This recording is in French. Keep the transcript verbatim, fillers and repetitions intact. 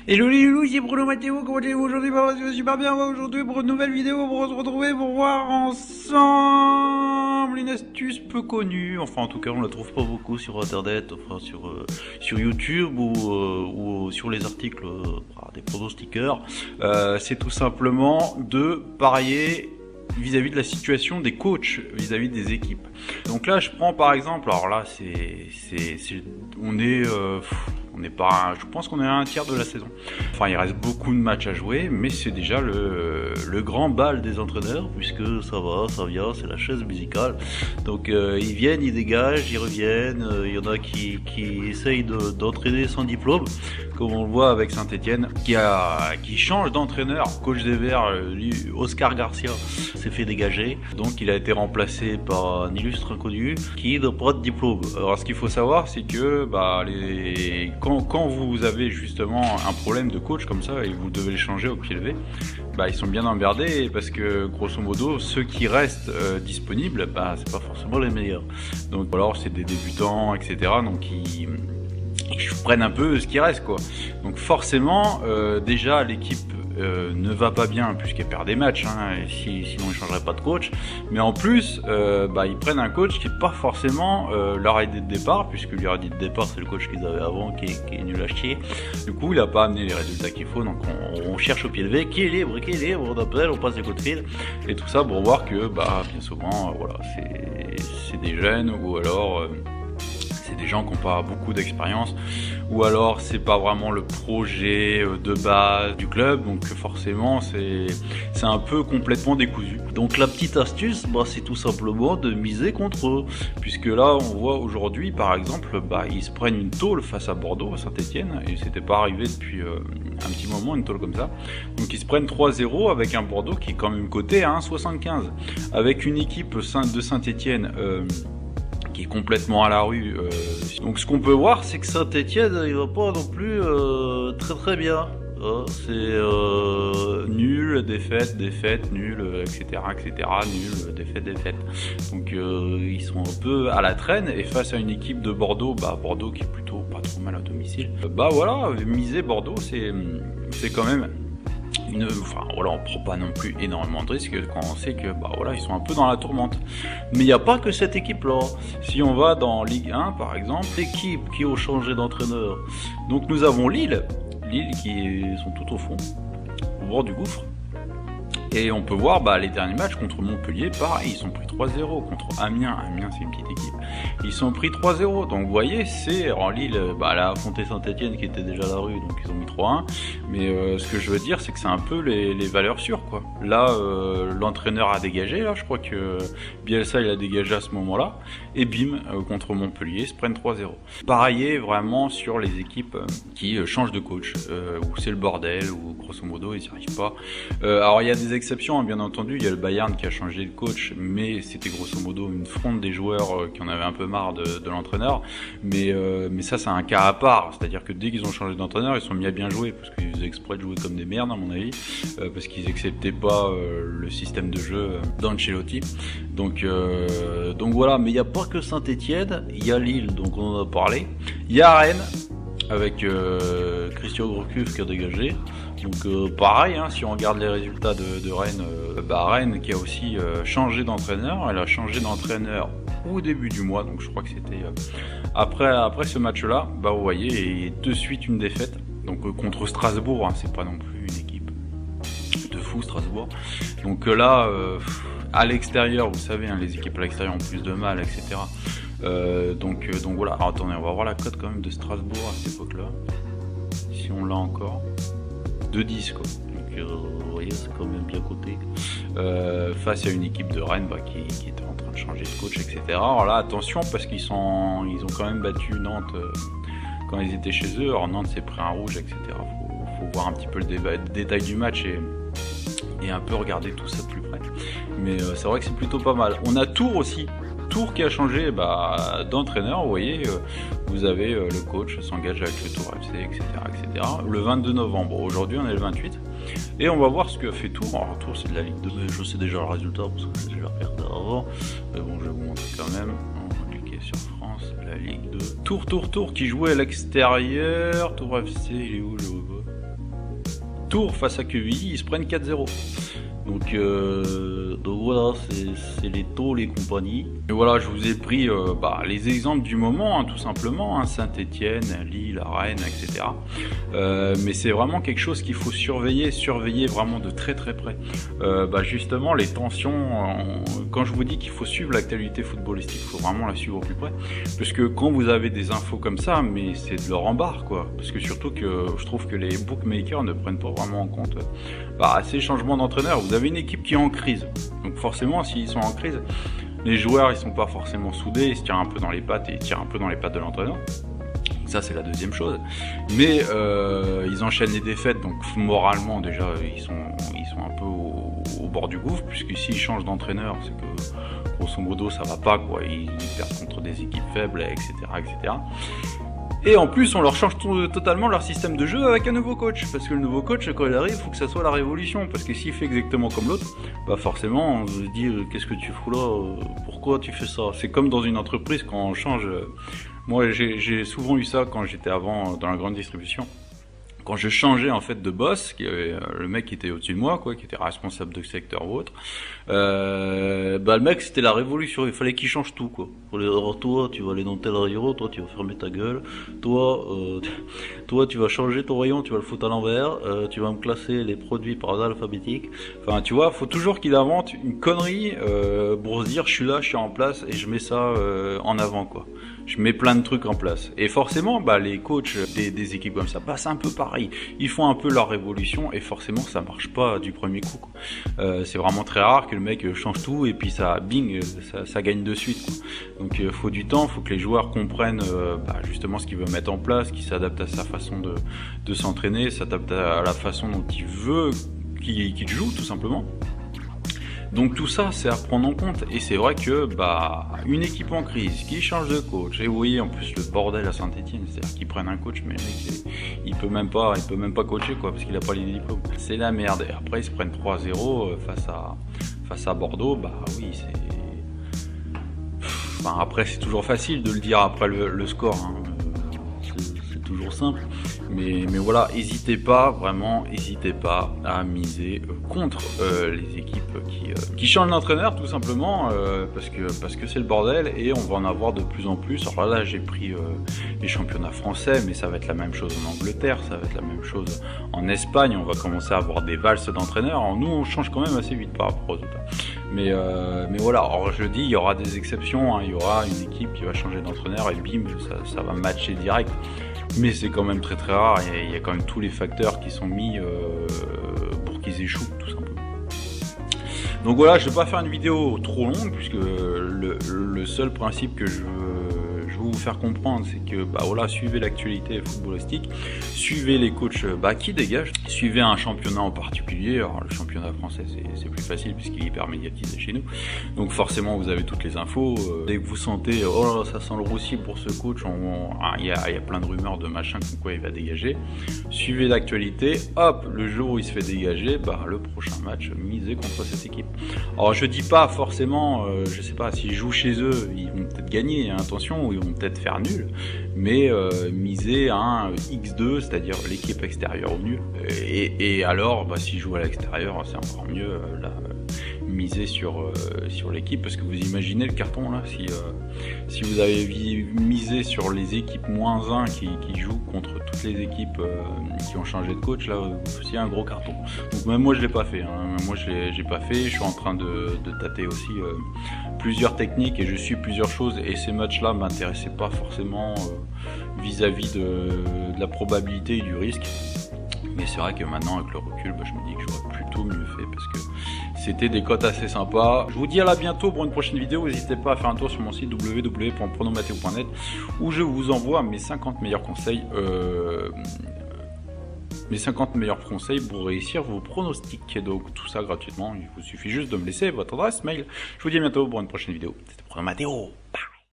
Hello les loulous, c'est Bruno Matteo, comment allez-vous aujourd'hui? Bah, je vais super bien, moi, aujourd'hui pour une nouvelle vidéo, pour se retrouver pour voir ensemble une astuce peu connue. Enfin en tout cas on la trouve pas beaucoup sur internet, enfin sur, euh, sur YouTube ou, euh, ou sur les articles euh, des pronostiqueurs. Euh, c'est tout simplement de parier vis-à-vis de la situation des coachs, vis-à-vis des équipes. Donc là je prends par exemple, alors là c'est, c'est, c'est on est, euh, on n'est pas, je pense qu'on est à un tiers de la saison. Enfin il reste beaucoup de matchs à jouer, mais c'est déjà le, le grand bal des entraîneurs, puisque ça va, ça vient, c'est la chaise musicale. Donc euh, ils viennent, ils dégagent, ils reviennent, il euh, y en a qui, qui essayent de, d'entraîner sans diplôme, comme on le voit avec Saint-Etienne, qui, a, qui change d'entraîneur, coach des Verts, lui, Oscar Garcia, s'est fait dégager, donc il a été remplacé par un illustre inconnu qui n'a pas de diplôme. Alors ce qu'il faut savoir, c'est que bah, les... quand, quand vous avez justement un problème de coach comme ça et vous devez les changer au pied levé, bah, ils sont bien emmerdés parce que grosso modo ceux qui restent euh, disponibles, bah, c'est pas forcément les meilleurs. Donc alors c'est des débutants, et cetera. Donc ils ils prennent un peu ce qui reste quoi. Donc forcément euh, déjà l'équipe euh, ne va pas bien puisqu'elle perd des matchs, hein, et si, sinon ils changeraient pas de coach. Mais en plus euh, bah, ils prennent un coach qui est pas forcément euh, leur idée de départ, puisque leur idée de départ c'est le coach qu'ils avaient avant qui est, qui est nul à chier. Du coup il a pas amené les résultats qu'il faut, donc on, on cherche au pied levé qui est libre, qui est libre, on appelle, on passe des coups de fil et tout ça pour voir que bah bien souvent euh, voilà c'est, c'est des jeunes ou alors euh, c'est des gens qui n'ont pas beaucoup d'expérience, ou alors c'est pas vraiment le projet de base du club, donc forcément c'est c'est un peu complètement décousu. Donc la petite astuce, bah, c'est tout simplement de miser contre eux, puisque là on voit aujourd'hui par exemple, bah, ils se prennent une tôle face à Bordeaux, à Saint-Etienne, et c'était pas arrivé depuis euh, un petit moment une tôle comme ça. Donc ils se prennent trois zéro avec un Bordeaux qui est quand même coté à un virgule soixante-quinze, avec une équipe de Saint-Etienne euh, qui est complètement à la rue. Euh, donc ce qu'on peut voir, c'est que Saint-Etienne, il va pas non plus euh, très très bien. Euh, c'est euh, nul, défaite, défaite, nul, et cetera, et cetera, nul, défaite, défaite. Donc euh, ils sont un peu à la traîne, et face à une équipe de Bordeaux, bah Bordeaux qui est plutôt pas trop mal à domicile. Bah voilà, miser Bordeaux, c'est c'est quand même Une, enfin voilà, on prend pas non plus énormément de risques quand on sait que bah voilà ils sont un peu dans la tourmente. Mais il n'y a pas que cette équipe là. Si on va dans Ligue un par exemple, l'équipe qui ont changé d'entraîneur. Donc nous avons Lille, Lille qui sont tout au fond, au bord du gouffre. Et on peut voir bah, les derniers matchs contre Montpellier, pareil, ils sont pris trois zéro. Contre Amiens, Amiens c'est une petite équipe, ils sont pris trois zéro. Donc vous voyez, c'est en Lille, bah, elle a affronté Saint-Etienne qui était déjà à la rue, donc ils ont mis trois un. Mais euh, ce que je veux dire, c'est que c'est un peu les, les valeurs sûres, quoi. Là, euh, l'entraîneur a dégagé, là, je crois que Bielsa il a dégagé à ce moment-là. Et bim, euh, contre Montpellier, ils se prennent trois zéro. Pareil vraiment sur les équipes euh, qui euh, changent de coach, euh, où c'est le bordel, où grosso modo ils n'y arrivent pas. Euh, alors il y a des exceptions, hein, bien entendu, il y a le Bayern qui a changé de coach, mais c'était grosso modo une fronde des joueurs euh, qui en avaient un peu marre de, de l'entraîneur. Mais, euh, mais ça c'est un cas à part, c'est-à-dire que dès qu'ils ont changé d'entraîneur, ils sont mis à bien jouer, parce qu'ils faisaient exprès de jouer comme des merdes à mon avis, euh, parce qu'ils acceptaient pas euh, le système de jeu euh, d'Ancelotti. Donc, euh, donc voilà, mais il n'y a pas que Saint-Etienne, il y a Lille, donc on en a parlé. Il y a Rennes, avec euh, Christian Gourcuff qui a dégagé. Donc euh, pareil, hein, si on regarde les résultats de, de Rennes, euh, bah Rennes qui a aussi euh, changé d'entraîneur, elle a changé d'entraîneur au début du mois, donc je crois que c'était euh, après, après ce match-là, bah vous voyez, et de suite une défaite, donc euh, contre Strasbourg, hein, c'est pas non plus une équipe de fou Strasbourg. Donc euh, là, euh, à l'extérieur, vous savez, hein, les équipes à l'extérieur ont plus de mal, et cetera. Euh, donc, euh, donc voilà, alors attendez, on va voir la cote quand même de Strasbourg à cette époque-là, si on l'a encore. deux dix quoi, donc euh, vous voyez c'est quand même bien coté, euh, face à une équipe de Rennes bah, qui, qui était en train de changer de coach, et cetera. Alors là attention parce qu'ils sont, ils ont quand même battu Nantes euh, quand ils étaient chez eux. Alors Nantes s'est pris un rouge, et cetera. Faut, faut voir un petit peu le, débat, le détail du match et, et un peu regarder tout ça de plus près. Mais euh, c'est vrai que c'est plutôt pas mal. On a Tours aussi. Tours qui a changé bah, d'entraîneur, vous voyez, euh, vous avez euh, le coach s'engage avec le Tours F C, et cetera, et cetera. Le vingt-deux novembre, aujourd'hui on est le vingt-huit, et on va voir ce que fait Tours. Alors Tours c'est de la Ligue deux, mais je sais déjà le résultat parce que j'ai déjà regardé avant, mais bon je vais vous montrer quand même. On va cliquer sur France, la Ligue deux. Tours, Tours, Tours qui jouait à l'extérieur, Tours F C, il est où je vois pas. Tours face à Quevilly, ils se prennent quatre zéro. Donc, euh, donc voilà, c'est les taux, les compagnies. Et voilà, je vous ai pris euh, bah, les exemples du moment, hein, tout simplement, hein, Saint-Étienne, Lille, Rennes, et cetera. Euh, mais c'est vraiment quelque chose qu'il faut surveiller, surveiller vraiment de très très près. Euh, bah, justement, les tensions, on, quand je vous dis qu'il faut suivre l'actualité footballistique, il faut vraiment la suivre au plus près. Parce que quand vous avez des infos comme ça, mais c'est de leur embarre, quoi. Parce que surtout que je trouve que les bookmakers ne prennent pas vraiment en compte bah, ces changements d'entraîneur. Vous avez une équipe qui est en crise, donc forcément s'ils sont en crise, les joueurs ils sont pas forcément soudés, ils se tirent un peu dans les pattes et ils tirent un peu dans les pattes de l'entraîneur. Ça c'est la deuxième chose, mais euh, ils enchaînent les défaites, donc moralement déjà ils sont, ils sont un peu au, au bord du gouffre, puisque s'ils changent d'entraîneur, c'est que grosso modo ça va pas, quoi. Ils, ils perdent contre des équipes faibles, et cetera, et cetera. Et en plus, on leur change tout, totalement leur système de jeu avec un nouveau coach. Parce que le nouveau coach, quand il arrive, il faut que ça soit la révolution. Parce que s'il fait exactement comme l'autre, bah forcément, on se dit, euh, qu'est-ce que tu fous là? Pourquoi tu fais ça? C'est comme dans une entreprise quand on change. Euh, moi, j'ai souvent eu ça quand j'étais avant dans la grande distribution. Quand je changeais en fait de boss, qui avait, euh, le mec qui était au-dessus de moi, quoi, qui était responsable de secteur ou autre, euh, bah le mec c'était la révolution, il fallait qu'il change tout, quoi. Alors, toi tu vas aller dans tel rayon, toi tu vas fermer ta gueule, toi, euh, toi tu vas changer ton rayon, tu vas le foutre à l'envers, euh, tu vas me classer les produits par ordre alphabétique. Enfin tu vois, faut toujours qu'il invente une connerie euh, pour se dire je suis là, je suis en place et je mets ça euh, en avant, quoi. Je mets plein de trucs en place. Et forcément, bah, les coachs des, des équipes comme ça, bah, c'est un peu pareil. Ils font un peu leur révolution et forcément, ça marche pas du premier coup, quoi. Euh, c'est vraiment très rare que le mec change tout et puis ça, bing, ça, ça gagne de suite, quoi. Donc, il euh, faut du temps, il faut que les joueurs comprennent euh, bah, justement ce qu'il veut mettre en place, qu'ils s'adaptent à sa façon de, de s'entraîner, s'adaptent à la façon dont il veut qu'il qu'il joue, tout simplement. Donc tout ça, c'est à prendre en compte. Et c'est vrai que bah une équipe en crise qui change de coach, et vous voyez en plus le bordel à Saint-Étienne, c'est-à-dire qu'ils prennent un coach, mais le mec, il peut même pas, il peut même pas coacher, quoi, parce qu'il a pas les diplômes. C'est la merde. Et après ils se prennent trois zéro face à face à Bordeaux. Bah oui, c'est. Enfin après c'est toujours facile de le dire après le, le score. Hein. C'est toujours simple. Mais, mais voilà, n'hésitez pas, vraiment, n'hésitez pas à miser euh, contre euh, les équipes qui, euh, qui changent d'entraîneur, tout simplement, euh, parce que parce que c'est le bordel et on va en avoir de plus en plus. Alors là, j'ai pris euh, les championnats français, mais ça va être la même chose en Angleterre, ça va être la même chose en Espagne. On va commencer à avoir des valses d'entraîneurs. Nous, on change quand même assez vite par rapport aux autres. Mais, euh, mais voilà, alors je dis, il y aura des exceptions, hein. Il y aura une équipe qui va changer d'entraîneur et bim, ça, ça va matcher direct. Mais c'est quand même très très rare, il y a quand même tous les facteurs qui sont mis euh, pour qu'ils échouent, tout simplement. Donc voilà, je ne vais pas faire une vidéo trop longue, puisque le, le seul principe que je veux, je veux vous faire comprendre, c'est que bah voilà, suivez l'actualité footballistique, suivez les coachs bah, qui dégagent, suivez un championnat en particulier. Alors le championnat français c'est plus facile puisqu'il est hyper médiatisé chez nous, donc forcément vous avez toutes les infos. Dès que vous sentez oh là, ça sent le roussi pour ce coach, il y, y a plein de rumeurs de machin comme quoi il va dégager, suivez l'actualité, hop, le jour où il se fait dégager, bah le prochain match, misez contre cette équipe. Alors je dis pas forcément, euh, je sais pas, s'ils jouent chez eux, ils vont peut-être gagner, hein, attention, ou ils vont peut-être faire nul, mais euh, miser à un X deux, c'est-à-dire l'équipe extérieure au nul. Et, et alors, bah, s'ils jouent à l'extérieur, c'est encore mieux, euh, là, miser sur, euh, sur l'équipe, parce que vous imaginez le carton là, si, euh, si vous avez misé sur les équipes moins un qui, qui jouent contre toutes les équipes euh, qui ont changé de coach, là, c'est un gros carton. Donc même moi je l'ai pas fait, hein. Moi je l'ai pas fait, je suis en train de, de tâter aussi euh, plusieurs techniques et je suis plusieurs choses, et ces matchs-là m'intéressaient pas forcément vis-à-vis euh, -vis de, de la probabilité et du risque. Mais c'est vrai que maintenant, avec le recul, bah, je me dis que j'aurais plutôt mieux fait parce que c'était des cotes assez sympas. Je vous dis à la bientôt pour une prochaine vidéo. N'hésitez pas à faire un tour sur mon site w w w point pronomateo point net où je vous envoie mes cinquante meilleurs conseils. Euh, mes cinquante meilleurs conseils pour réussir vos pronostics. Donc tout ça gratuitement. Il vous suffit juste de me laisser votre adresse mail. Je vous dis à bientôt pour une prochaine vidéo. C'était Pronomateo.